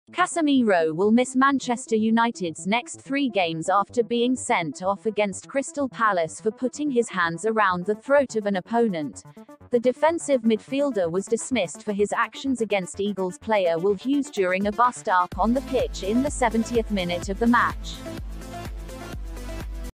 Casemiro will miss Manchester United's next 3 games after being sent off against Crystal Palace for putting his hands around the throat of an opponent. The defensive midfielder was dismissed for his actions against Eagles player Will Hughes during a bust-up on the pitch in the 70th minute of the match.